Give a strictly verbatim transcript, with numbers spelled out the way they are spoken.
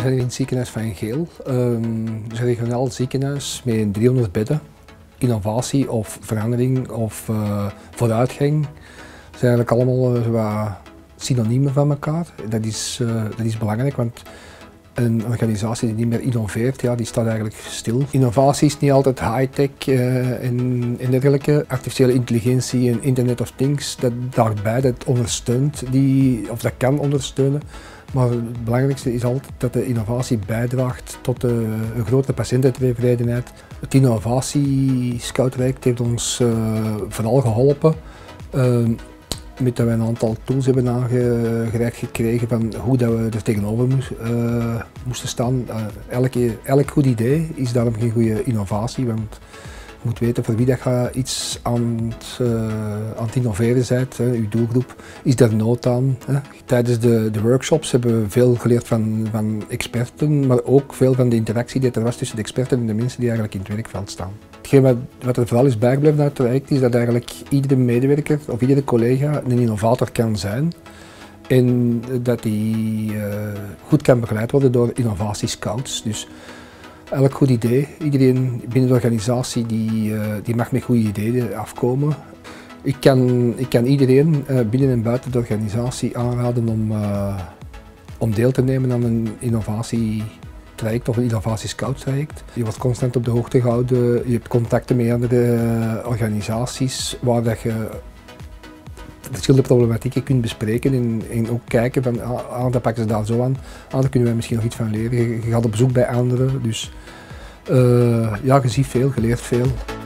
We zijn hier in het ziekenhuis van Geel. Um, het is een regionaal ziekenhuis met driehonderd bedden. Innovatie of verandering of uh, vooruitgang zijn eigenlijk allemaal uh, synoniemen van elkaar. Dat is, uh, dat is belangrijk, want een organisatie die niet meer innoveert, ja, die staat eigenlijk stil. Innovatie is niet altijd high-tech uh, en, en dergelijke. Artificiële intelligentie en Internet of Things, dat daarbij, dat ondersteunt, die, of dat kan ondersteunen. Maar het belangrijkste is altijd dat de innovatie bijdraagt tot de, een grotere patiëntentevredenheid. Het innovatiescoutraject heeft ons uh, vooral geholpen uh, met dat we een aantal tools hebben aangereikt gekregen van hoe dat we er tegenover moest, uh, moesten staan. Uh, elke, elk goed idee is daarom geen goede innovatie, want je moet weten voor wie dat je iets aan het, uh, aan het innoveren bent, hè, je doelgroep, is daar nood aan. Hè. Tijdens de, de workshops hebben we veel geleerd van, van experten, maar ook veel van de interactie die er was tussen de experten en de mensen die eigenlijk in het werkveld staan. Hetgeen wat, wat er vooral is bijgebleven uit het traject is dat eigenlijk iedere medewerker of iedere collega een innovator kan zijn en dat die uh, goed kan begeleid worden door innovatiescouts. Dus elk goed idee, iedereen binnen de organisatie die, uh, die mag met goede ideeën afkomen. Ik kan, ik kan iedereen uh, binnen en buiten de organisatie aanraden om, uh, om deel te nemen aan een innovatietraject of een innovatiescout-traject. Je wordt constant op de hoogte gehouden, je hebt contacten met andere uh, organisaties waar dat je verschillende problematieken kunt bespreken en, en ook kijken van ah, dat pakken ze daar zo aan, ah, daar kunnen wij misschien nog iets van leren. Je, je gaat op bezoek bij anderen, dus uh, ja, je ziet veel, je leert veel.